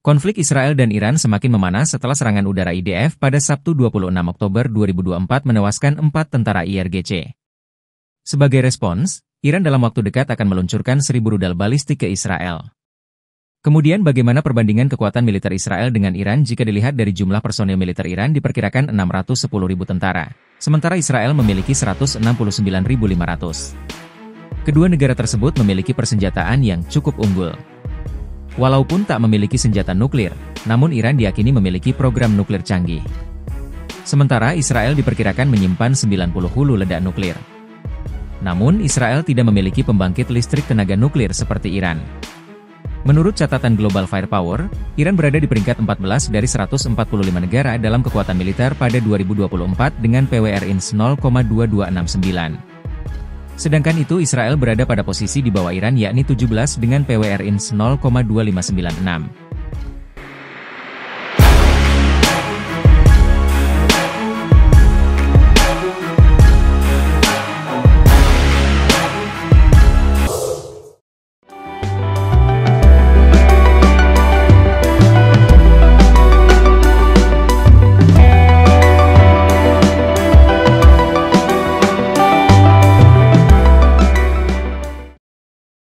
Konflik Israel dan Iran semakin memanas setelah serangan udara IDF pada Sabtu 26 Oktober 2024 menewaskan 4 tentara IRGC. Sebagai respons, Iran dalam waktu dekat akan meluncurkan 1.000 rudal balistik ke Israel. Kemudian bagaimana perbandingan kekuatan militer Israel dengan Iran jika dilihat dari jumlah personil militer Iran diperkirakan 610.000 tentara, sementara Israel memiliki 169.500. Kedua negara tersebut memiliki persenjataan yang cukup unggul. Walaupun tak memiliki senjata nuklir, namun Iran diyakini memiliki program nuklir canggih. Sementara Israel diperkirakan menyimpan 90 hulu ledak nuklir. Namun Israel tidak memiliki pembangkit listrik tenaga nuklir seperti Iran. Menurut catatan Global Firepower, Iran berada di peringkat 14 dari 145 negara dalam kekuatan militer pada 2024 dengan PWR-INS 0,2269. Sedangkan itu Israel berada pada posisi di bawah Iran yakni 17 dengan PWR-INS 0,2596.